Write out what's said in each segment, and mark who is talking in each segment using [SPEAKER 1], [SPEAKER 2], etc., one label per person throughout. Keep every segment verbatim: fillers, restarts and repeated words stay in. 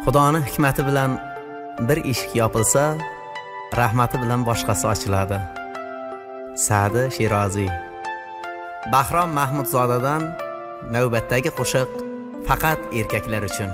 [SPEAKER 1] Xudoning hikmati bilan bir eshik yopilsa, rahmati bilan boshqasi ochiladi. Sa'di Shiroziy. Bahrom Mahmudzodadan navbatdagi qo'shiq faqat erkaklar uchun.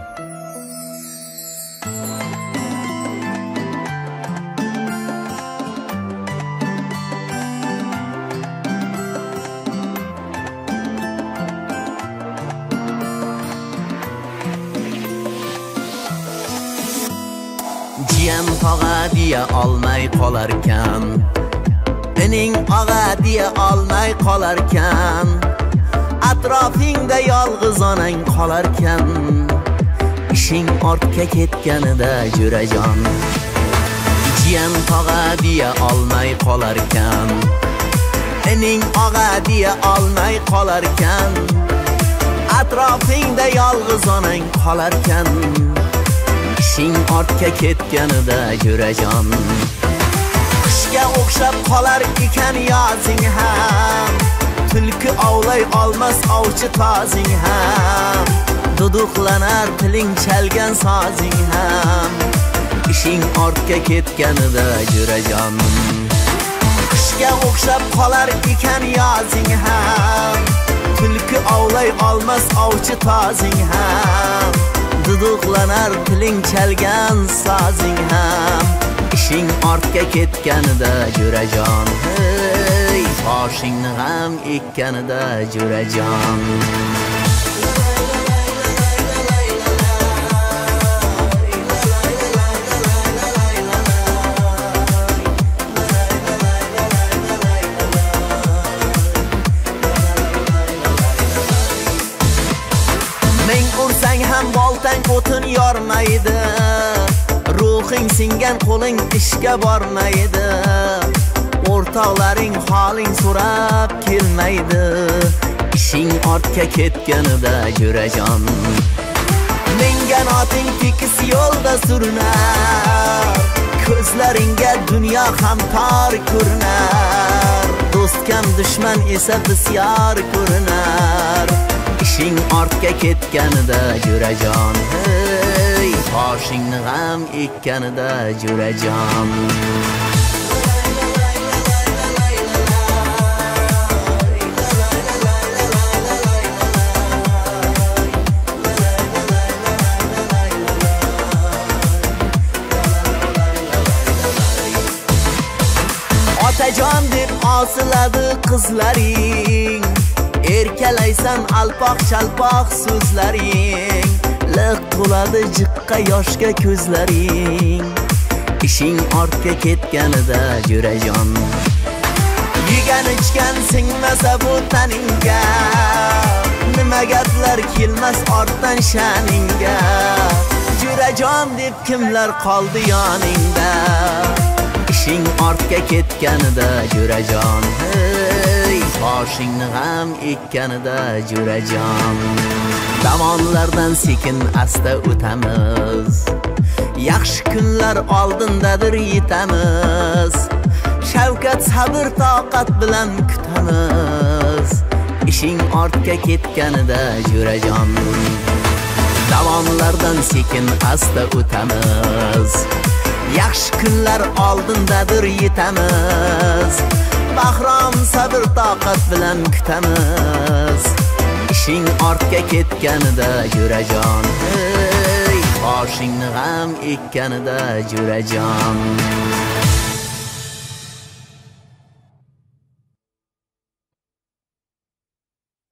[SPEAKER 1] Jiyan tog'a deya olmay qolarkan, ining og'a deya olmay qolarkan, atrofingda yolg'iz onang qolarkan, ishing ortga ketganida jurajon. Jiyan tog'a deya olmay qolarkan, ining og'a deya olmay qolarkan, atrofingda yolg'iz onang qolarkan, ishing ortga ketganida jurajon. Qishga o'xshab qolar ekan yozing ham, tulki ovlay olmas ovchi tozing ham, duduqlanar tiling chalgan sozing ham, ishing ortga ketganida jurajon. Qishga o'xshab qolar ekan yozing ham, tulki ovlay olmas ovchi tozing ham, duduqlanar tiling chalgan sozing ham, ishing ortga ketganida jurajon. Hey, toshingni ham ekkanida jurajon. Ming ursang ham boltang o'tin yormaydi, ruhing singan qo'ling ishga bormaydi, o'rtoqlaring holing so'rab kelmaydi, ishing ortga ketganida jurajon. Mingan oting tekis yo'lda surinar, ko'zlaringga dunyo ham tor ko'rinar, do'stkam dushman esa bisyor ko'rinar, ishing ortga ketganida jurajon. Hey, toshingni ham ekkanida jurajon. Otajon deb osiladi qizlaring, erkalaysan alpoq chalpoq so'zlaring, liq to'ladi jiqqa yoshga ko'zlaring, ishing ortga ketganida jurajon. Yegan ichgan singmasa bu taningga, nima gaplar kelmas ortdan sha'ningga, jurajon deb kimlar qoldi yoningda, ishing ortga ketganida jurajon. Hey, toshingni ham ekkanida jurajon. Zamonlardan sekin asta o'tamiz, yaxshi kunlar oldindadir yetamiz, shavkat sabr toqat bilan kutamiz, ishing ortga ketganida jurajon. Zamonlardan sekin asta o'tamiz, yaxshi kunlar oldindadir yetamiz, Bahrom sabr toqat bilan kutamiz, ishing ortga ketganida jurajon. Hey, toshingni ham ekkanida jurajon.